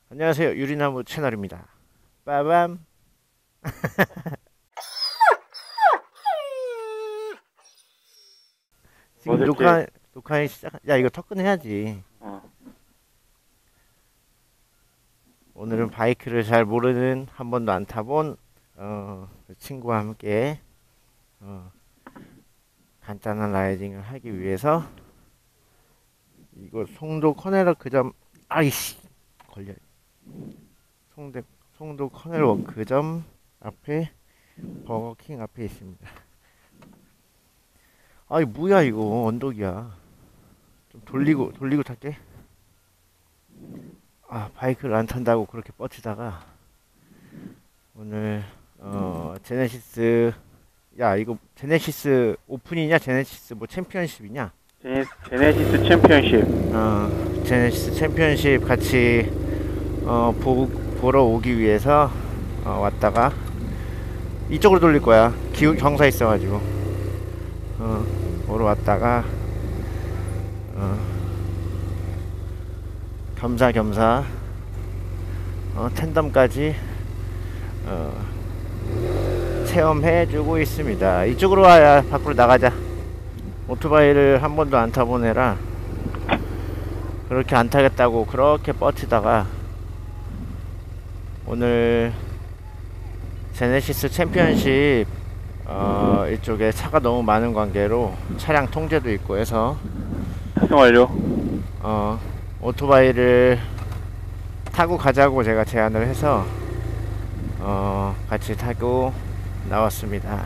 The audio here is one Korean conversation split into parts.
안녕하세요. 유리나무 채널입니다. 빠밤. 지금 녹화에 시작. 야, 이거 터끈해야지. 오늘은 바이크를 잘 모르는, 한 번도 안 타본 친구와 함께 간단한 라이딩을 하기 위해서 이거 송도 커넬 워크점, 아이씨 걸려. 송도 커넬 워크점 앞에 버거킹 앞에 있습니다. 아이 뭐야, 이거 언덕이야. 좀 돌리고 탈게. 아, 바이크를 안 탄다고 그렇게 뻗치다가 오늘 제네시스, 야 이거 제네시스 오픈이냐 제네시스 뭐 챔피언십이냐? 제네시스 챔피언십. 제네시스 챔피언십 같이 보러 오기 위해서 왔다가 이쪽으로 돌릴 거야. 경사 있어가지고 보러 왔다가 겸사겸사 텐덤까지 체험해주고 있습니다. 이쪽으로 와야 밖으로 나가자. 오토바이를 한 번도 안 타본 애라 그렇게 안 타겠다고 그렇게 뻗치다가 오늘 제네시스 챔피언십 이쪽에 차가 너무 많은 관계로 차량 통제도 있고 해서 작성 완료. 오토바이를 타고 가자고 제가 제안을 해서 같이 타고 나왔습니다.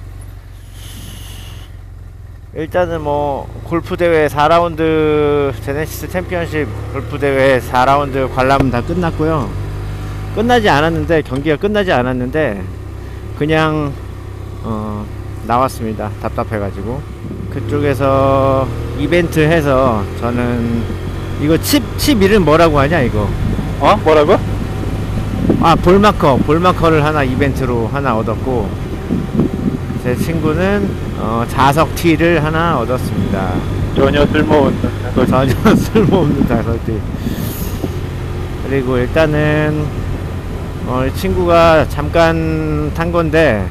일단은 뭐 골프대회 4라운드 제네시스 챔피언십 골프대회 4라운드 관람은 다 끝났고요. 끝나지 않았는데, 경기가 끝나지 않았는데 그냥 나왔습니다. 답답해가지고. 그쪽에서 이벤트 해서 저는 이거 칩 이름 뭐라고 하냐 이거? 뭐라고? 아, 볼마커를 하나 이벤트로 하나 얻었고, 제 친구는 자석 티를 하나 얻었습니다. 전혀 쓸모없는 자석 티. 그리고 일단은 이 친구가 잠깐 탄 건데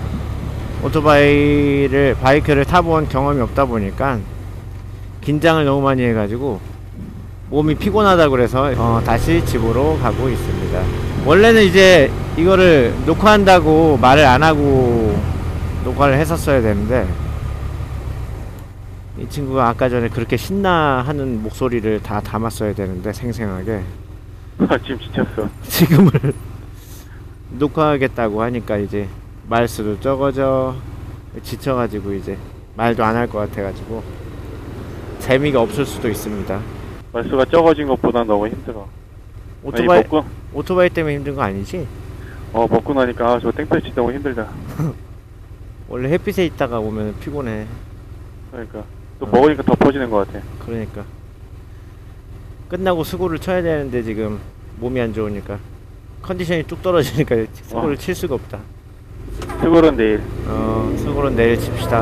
바이크를 타본 경험이 없다 보니까 긴장을 너무 많이 해가지고 몸이 피곤하다 그래서 다시 집으로 가고 있습니다. 원래는 이제 이거를 녹화한다고 말을 안 하고 녹화를 했었어야 되는데 이 친구가 아까 전에 그렇게 신나하는 목소리를 다 담았어야 되는데 생생하게 지금 지쳤어. 지금을 녹화하겠다고 하니까 이제 말수도 적어져 지쳐가지고 이제 말도 안 할 것 같아가지고 재미가 없을 수도 있습니다. 말수가 적어진 것보다 너무 힘들어. 오토바이 때문에 힘든 거 아니지? 먹고 나니까 저 땡볕이 너무 힘들다. 원래 햇빛에 있다가 오면 피곤해. 그러니까 또 먹으니까 덮어지는 것 같아. 그러니까 끝나고 수고를 쳐야 되는데 지금 몸이 안 좋으니까 컨디션이 뚝 떨어지니까 수고를 칠 수가 없다. 수고는 내일. 수고는 내일 칩시다.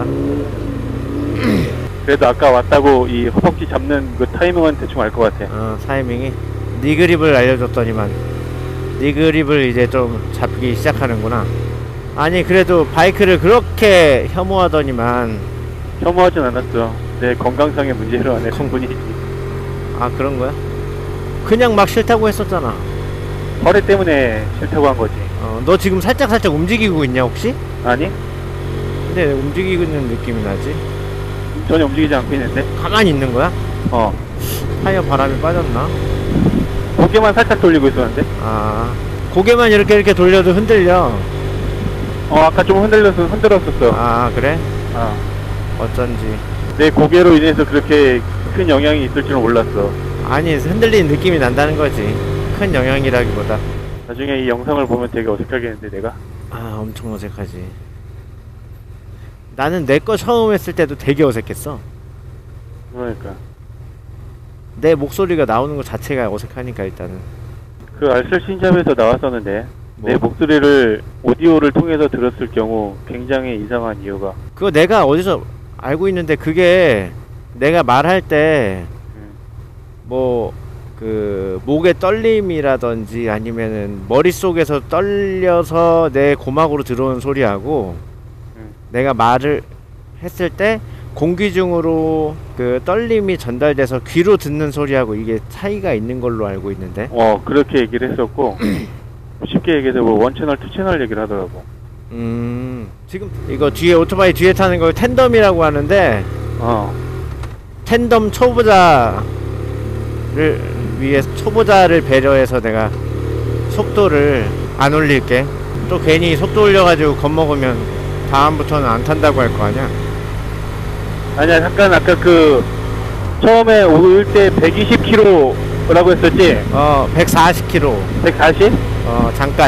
그래도 아까 왔다고 이 허벅지 잡는 그 타이밍은 대충 알 것 같아. 타이밍이 니 그립을 알려줬더니만 니 그립을 이제 좀 잡기 시작하는구나. 아니 그래도 바이크를 그렇게 혐오하더니만. 혐오하진 않았어. 내 건강상의 문제로 안 했을 뿐이지. 아, 그런 거야? 그냥 막 싫다고 했었잖아. 허리 때문에 싫다고 한 거지. 너 지금 살짝 움직이고 있냐 혹시? 아니? 근데 움직이고 있는 느낌이 나지? 전혀 움직이지 않고 있는데? 가만히 있는 거야? 타이어 바람이 빠졌나? 고개만 살짝 돌리고 있었는데? 고개만 이렇게 돌려도 흔들려. 아까 좀 흔들었었어. 아, 그래? 어쩐지. 내 고개로 인해서 그렇게 큰 영향이 있을 줄은 몰랐어. 아니, 흔들리는 느낌이 난다는 거지. 큰 영향이라기보다. 나중에 이 영상을 보면 되게 어색하겠는데 내가? 엄청 어색하지. 나는 내 거 처음 했을 때도 되게 어색했어. 그러니까 내 목소리가 나오는 것 자체가 어색하니까. 일단은 그 알쓸 신잡에서 나왔었는데 뭐? 내 목소리를 오디오를 통해서 들었을 경우 굉장히 이상한 이유가, 그거 내가 어디서 알고 있는데, 그게 내가 말할 때 뭐 그 목의 떨림이라든지 아니면은 머릿속에서 떨려서 내 고막으로 들어오는 소리하고 내가 말을 했을 때 공기 중으로 그 떨림이 전달돼서 귀로 듣는 소리하고 이게 차이가 있는 걸로 알고 있는데. 그렇게 얘기를 했었고 쉽게 얘기해서 뭐 원채널 투채널 얘기를 하더라고. 지금 이거 뒤에 오토바이 뒤에 타는 걸 텐덤이라고 하는데 텐덤 초보자를 위해서 초보자를 배려해서 내가 속도를 안 올릴게. 또 괜히 속도 올려가지고 겁먹으면 다음부터는 안 탄다고 할 거 아니야. 아니야, 잠깐 아까 그 처음에 올 때 120km라고 했었지? 140km. 140? 잠깐.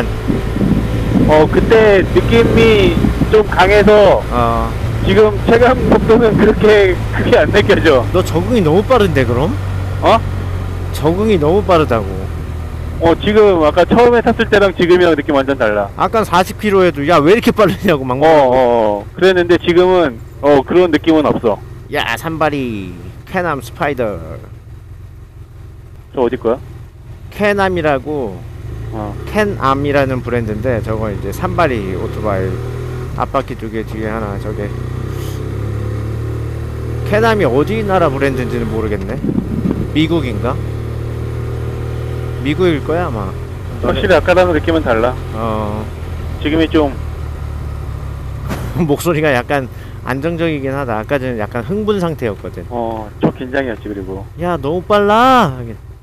그때 느낌이 좀 강해서 지금 체감 속도는 그렇게 크게 안 느껴져. 너 적응이 너무 빠른데 그럼? 적응이 너무 빠르다고. 지금 아까 처음에 탔을 때랑 지금이랑 느낌 완전 달라. 아까 40km에도 야 왜 이렇게 빠르냐고 막 그랬는데 지금은 그런 느낌은 없어. 야 산발이 캐남 스파이더. 저 어디 거야? 캐남이라고 캔암이라는 브랜드인데 저거 이제 산발이 오토바이 앞바퀴 2개 뒤에 하나. 저게 캐남이 어디 나라 브랜드인지는 모르겠네. 미국인가? 미국일 거야 아마. 확실히 아까랑 느낌은 달라. 지금이 좀 목소리가 약간 안정적이긴 하다. 아까 전에 약간 흥분 상태였거든. 저 긴장이었지. 그리고 야 너무 빨라.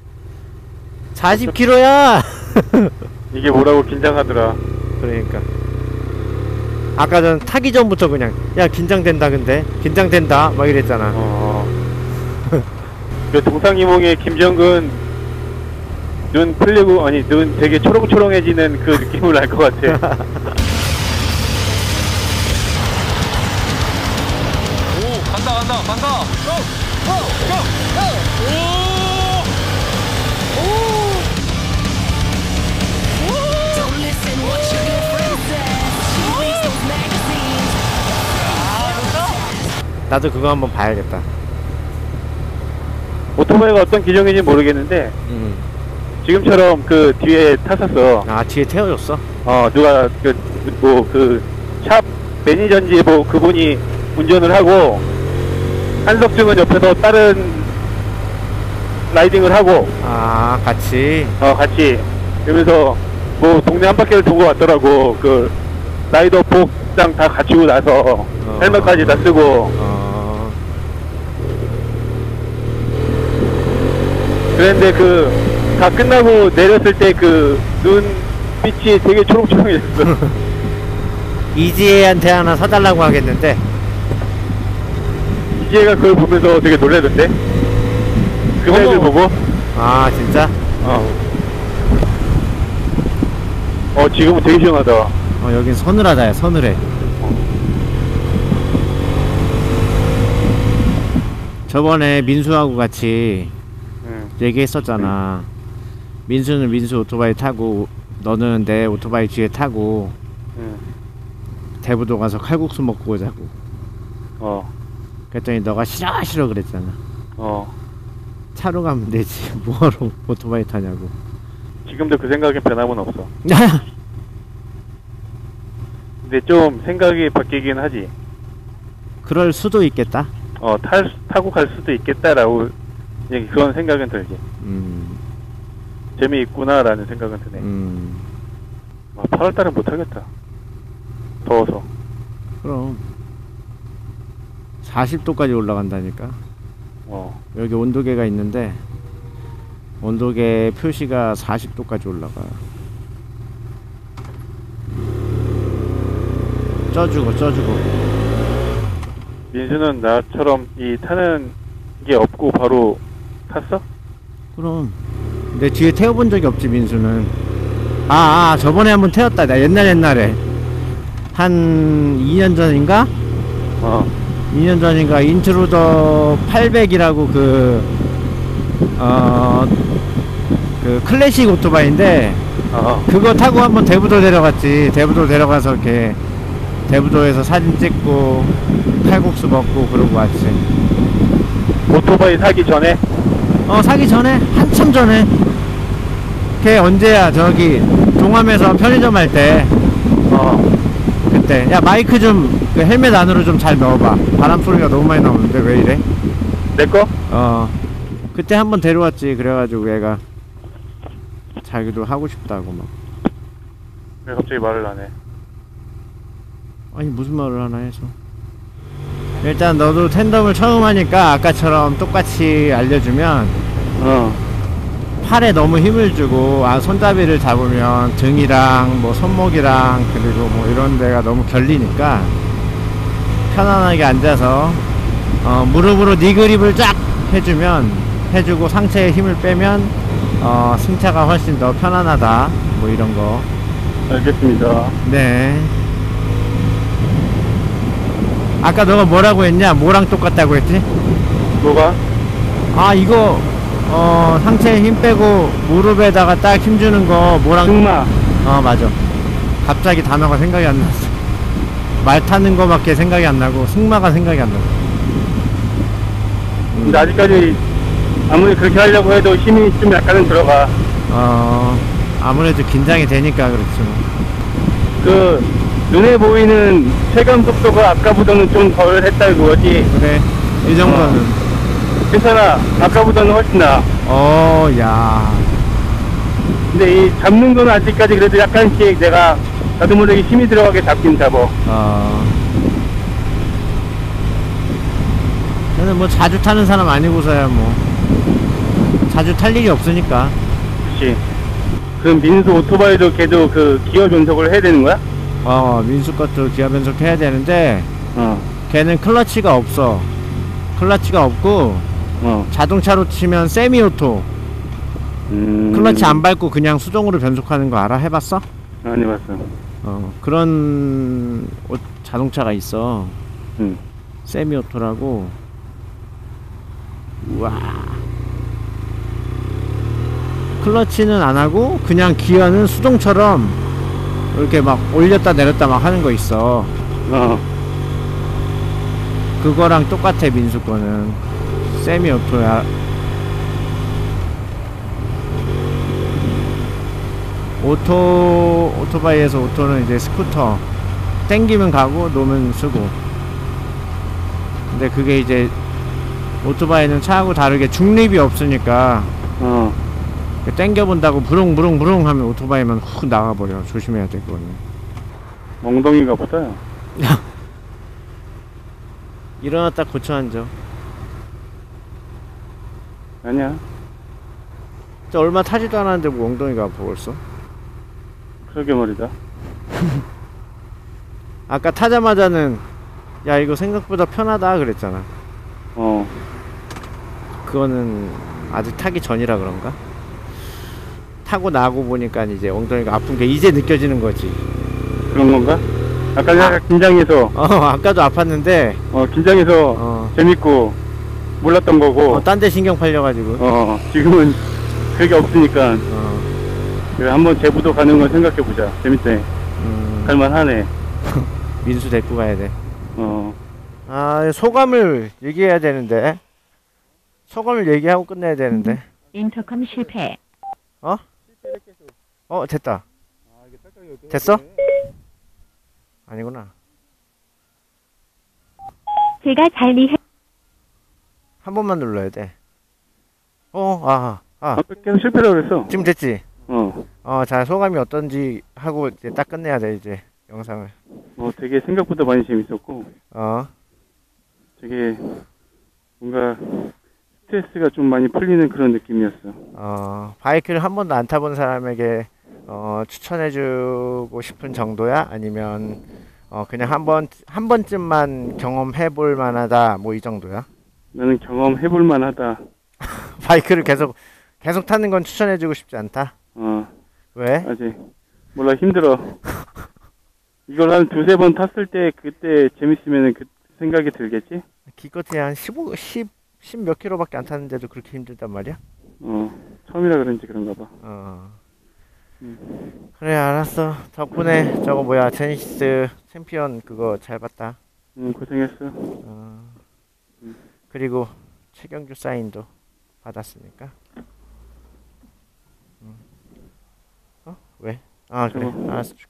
40km야. 이게 뭐라고 긴장하더라. 그러니까 아까 전 타기 전부터 그냥 야 긴장된다 근데 긴장된다 막 이랬잖아. 그 동상이몽의 김정근 눈 풀리고 눈 되게 초롱초롱해지는 그 느낌을 알 것 같아. 오 간다. Don't listen what your girlfriend says. She reads those magazines. 나도 그거 한번 봐야겠다. 오토바이가 어떤 기종인지 모르겠는데 지금처럼 그 뒤에 탔었어. 아 뒤에 태워줬어? 누가 그 샵 매니저인지 뭐 그분이 운전을 하고 한석중은 옆에서 다른 라이딩을 하고 같이. 같이 이러면서 뭐 동네 한 바퀴를 도고 왔더라고. 그 라이더 복장 다 갖추고 나서 헬멧까지 다 쓰고. 그런데 그 다 끝나고 내렸을 때 그 눈빛이 되게 초롱초롱해졌어. 이지혜한테 하나 사달라고 하겠는데. 이지혜가 그걸 보면서 되게 놀라던데. 그 애들 보고. 진짜? 지금은 되게 시원하다. 여긴 서늘하다야 서늘해. 저번에 민수하고 같이 얘기했었잖아. 민수는 민수 오토바이 타고 너는 내 오토바이 뒤에 타고 대부도 가서 칼국수 먹고 오자고. 그랬더니 너가 싫어 그랬잖아. 차로 가면 되지 뭐하러 오토바이 타냐고. 지금도 그 생각에 변함은 없어. 근데 좀 생각이 바뀌긴 하지. 그럴 수도 있겠다. 타고 갈 수도 있겠다라고 그런 생각은 들지. 재미있구나라는 생각은 드네. 8월달은 못하겠다. 더워서. 그럼 40도까지 올라간다니까. 여기 온도계가 있는데 온도계 표시가 40도까지 올라가. 쪄주고 민수는 나처럼 이 타는 게 없고 바로 탔어? 그럼 내 뒤에 태워본 적이 없지 민수는. 저번에 한번 태웠다. 나 옛날에 한 2년 전인가? 2년 전인가 인트루더 800이라고 그 클래식 오토바이인데 그거 타고 한번 대부도 내려갔지. 대부도 내려가서 이렇게 대부도에서 사진 찍고 칼국수 먹고 그러고 왔지. 오토바이 사기 전에? 사기 전에 한참 전에. 걔 언제야? 저기 동암에서 편의점 할 때. 그때 야 마이크 좀 그 헬멧 안으로 좀 잘 넣어봐. 바람 소리가 너무 많이 나오는데 왜 이래? 내 거? 그때 한번 데려왔지. 그래가지고 얘가 자기도 하고 싶다고 막. 왜 갑자기 말을 안 해? 아니 무슨 말을 하나 해서. 일단 너도 텐덤을 처음 하니까 아까처럼 똑같이 알려주면 팔에 너무 힘을 주고 손잡이를 잡으면 등이랑 뭐 손목이랑 그리고 뭐 이런 데가 너무 결리니까 편안하게 앉아서 무릎으로 니 그립을 쫙 해주고 상체에 힘을 빼면 승차가 훨씬 더 편안하다 뭐 이런 거. 알겠습니다. 네. 아까 너가 뭐라고 했냐? 뭐랑 똑같다고 했지? 뭐가? 이거 상체에 힘 빼고 무릎에다가 딱 힘주는 거 뭐랑 승마. 맞아. 갑자기 단어가 생각이 안 났어. 말 타는 거밖에 생각이 안 나고 승마가 생각이 안 나고. 근데 아직까지 아무리 그렇게 하려고 해도 힘이 좀 약간은 들어가. 아무래도 긴장이 되니까 그렇죠. 그 눈에 보이는 체감 속도가 아까보다는 좀 덜 했다 이거지. 그래. 이 정도는. 괜찮아. 아까보다는 훨씬 나아. 야. 근데 이 잡는 거는 아직까지 그래도 약간씩 내가 나도 모르게 힘이 들어가게 잡긴 잡어. 저는 뭐 자주 타는 사람 아니고서야 뭐 자주 탈 일이 없으니까. 그치. 그럼 민수 오토바이도 걔도 그 기어 변속을 해야 되는 거야? 민수 것도 기어 변속 해야 되는데 걔는 클러치가 없어. 클러치가 없고 자동차로 치면 세미오토. 클러치 안 밟고 그냥 수동으로 변속하는 거 알아? 해봤어? 안 해봤어. 그런 자동차가 있어. 세미오토라고. 우와. 클러치는 안 하고 그냥 기어는 수동처럼 이렇게 막 올렸다 내렸다 막 하는 거 있어. 그거랑 똑같아. 민수 거는 세미오토야. 오토바이에서 오토는 이제 스쿠터 땡기면 가고 놓으면 쓰고. 근데 그게 이제 오토바이는 차하고 다르게 중립이 없으니까 땡겨본다고 부릉부릉부릉 하면 오토바이만 훅 나가버려. 조심해야 돼 그거는. 멍덩이가 보다. 일어났다 고쳐 앉아. 아니야. 진짜 얼마 타지도 않았는데 뭐 엉덩이가 아파 벌써? 그러게 말이다. 아까 타자마자는 야 이거 생각보다 편하다 그랬잖아. 그거는 아직 타기 전이라 그런가? 타고 나고 보니까 이제 엉덩이가 아픈 게 이제 느껴지는 거지. 그런 건가? 아까 내가 긴장해서 아까도 아팠는데 긴장해서 재밌고 몰랐던 거고 딴 데 신경 팔려가지고 지금은 그게 없으니까 그래, 한번 제부도 가는 걸 생각해보자. 재밌네. 갈만하네. 민수 데리고 가야 돼. 소감을 얘기해야 되는데. 소감을 얘기하고 끝내야 되는데. 인터컴 실패. 됐다. 됐어? 아니구나. 제가 잘 이해. 한 번만 눌러야 돼. 계속 실패라고 그랬어. 지금 됐지? 자, 소감이 어떤지 하고 이제 딱 끝내야 돼, 이제, 영상을. 되게 생각보다 많이 재밌었고, 되게 뭔가 스트레스가 좀 많이 풀리는 그런 느낌이었어. 바이크를 한 번도 안 타본 사람에게 추천해주고 싶은 정도야? 아니면 그냥 한 번쯤만 경험해볼 만하다, 뭐 이 정도야? 나는 경험해볼 만하다. 바이크를 계속 타는 건 추천해주고 싶지 않다? 왜? 아직 몰라, 힘들어. 이걸 한 두세 번 탔을 때 그때 재밌으면 그 생각이 들겠지? 기껏해야 한 10 몇 킬로밖에 안 탔는데도 그렇게 힘들단 말이야? 처음이라 그런지 그런가 봐. 그래, 알았어. 덕분에 저거 뭐야, 제니시스 챔피언 그거 잘 봤다. 고생했어. 그리고 최경주 사인도 받았으니까. 왜? 아 그래 알았어 줄게.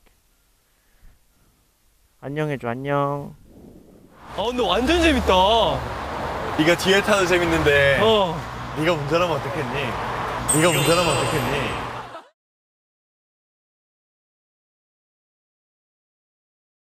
안녕해줘 안녕. 근데 완전 재밌다. 네가 뒤에 타도 재밌는데 어. 네가 운전하면 어떻겠니? 네가 운전하면 어떻겠니?